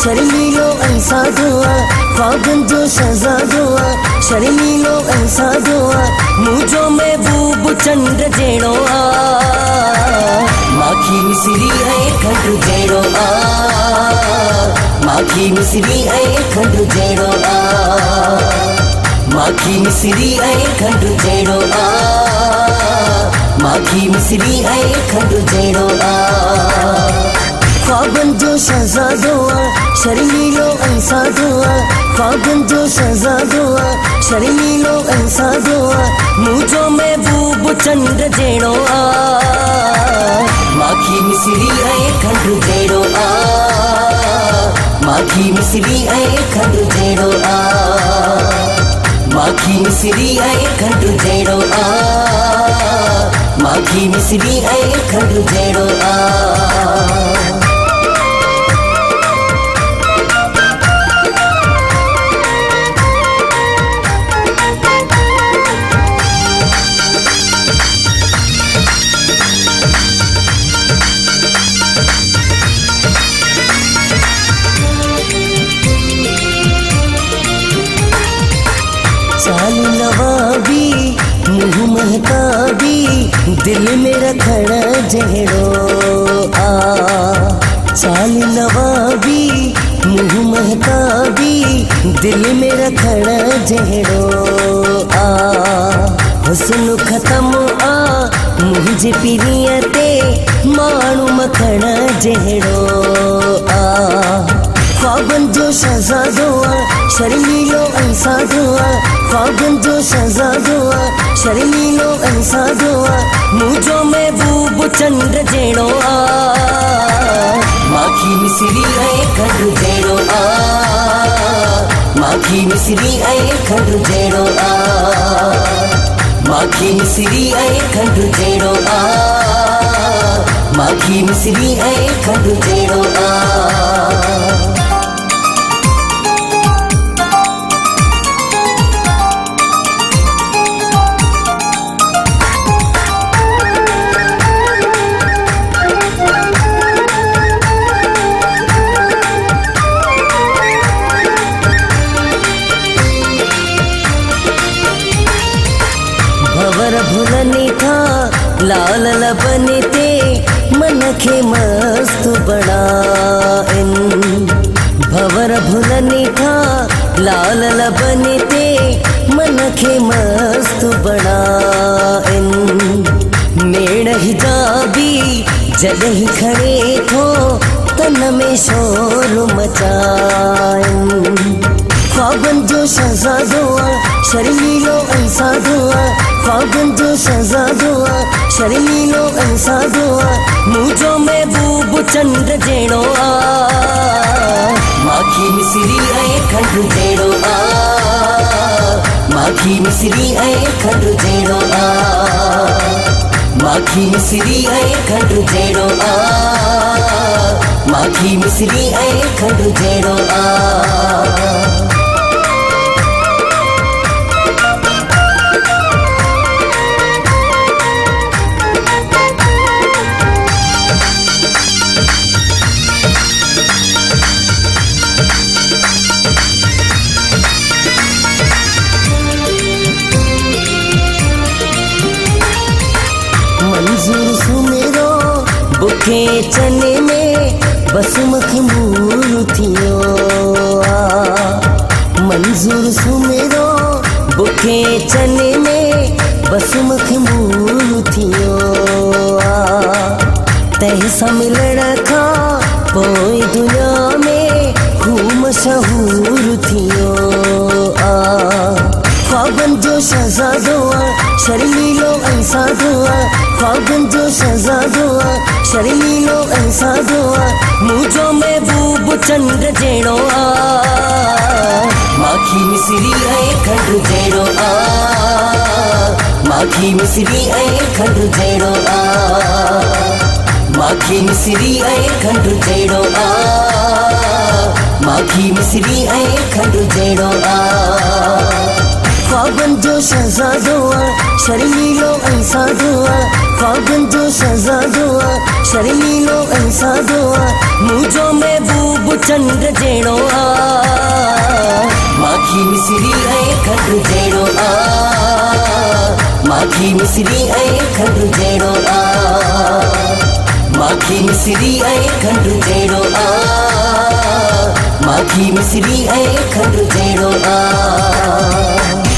शर्मीलो ऐसा दुआ ख्वाबन जो सजा दुआ शर्मीलो ऐसा दुआ मुझो महबूब चंद्र जेड़ो आ माखी मिसरी है खंड जेड़ो आ माखी मिसरी है खंड जेड़ो आ माखी मिसरी है खंड जेड़ो आ माखी मिसरी है खंड जेड़ो आ ख्वाबन जो सजा दुआ शर्मीलो ऐसा दुआ ख्वाबन जो सजा दुआ शर्मीलो ऐसा दुआ मुझो महबूब चंद्र जेड़ो आ माखी मिसरी है खंड जेड़ो आ माखी मिसरी है खंड जेड़ो आ माखी मिसरी है खंड जेड़ो आ माखी मिसरी है खंड जेड़ो आ चाल नवाबी मुँह महताबी दिल में रखना जहरो आ चाल नवाबी मुँह महताबी दिल में रखना जहरो आ हुस्न खत्म आ मुझे पिरियते मानू मखना जहरो आ ख्वाबन जो सजा दुआ शर्मीलो ऐसा दुआ ख्वाबन जो सजा दुआ शर्मीलो ऐसा दुआ मुझो महबूब चंद्र जेड़ो आ माखी मिसरी है खंड जेड़ो आ माखी मिसरी है खंड जेड़ो आ माखी मिसरी है खंड जेड़ो आ माखी मिसरी है खंड जेड़ो आ भवर भुलने था लाल लबने ते मन के मस्त बड़ा भवर भुलने था लाल लबने ते मन के मस्त बड़ा मेड़ हिजाबी जद ही खड़े थो तन में शोर मचाए ख्वाबन जो सजा दुआ शर्मीलो ऐसा दुआ ख्वाबन जो सजा दुआ शर्मीलो ऐसा दुआ मुझो महबूब चंद्र जेड़ो आ माखी मिसरी है खंड जेड़ो आ माखी मिसरी है खंड जेड़ो आ माखी मिसरी है खंड जेड़ो आ माखी मिसरी है खंड जेड़ो आ मंजूर सुमेरो बुखे चने में बस मखमूर थियो मंजूर सुमेरो बुखे चने में बस मखमूर थियो तैसा मिलण खा पोइ दुनिया में खूब मशहूर थियो ख्वाबन जो सजा दुआ शर्मीलो ऐसा दुआ ख्वाबन जो सजा दुआ शर्मीलो ऐसा दुआ मुझो महबूब चंद्र जेड़ो आ माखी मिसरी है खंड जेड़ो आ माखी मिसरी है खंड जेड़ो आ माखी मिसरी है खंड जेड़ो आ माखी मिसरी है खंड जेड़ो आ ख्वाबन जो सजा दुआ शर्मीलो ऐसा दुआ ख्वाबन जो सजा दुआ शर्मीलो ऐसा दुआ मुझो महबूब चंड जेड़ो आ, माखी मिसरी ऐं खंडु जेड़ो आ, माखी मिसरी ऐं खंडु जेड़ो आ, माखी मिसरी ऐं खंडु जेड़ो आ, माखी मिसरी ऐं खंडु जेड़ो आ।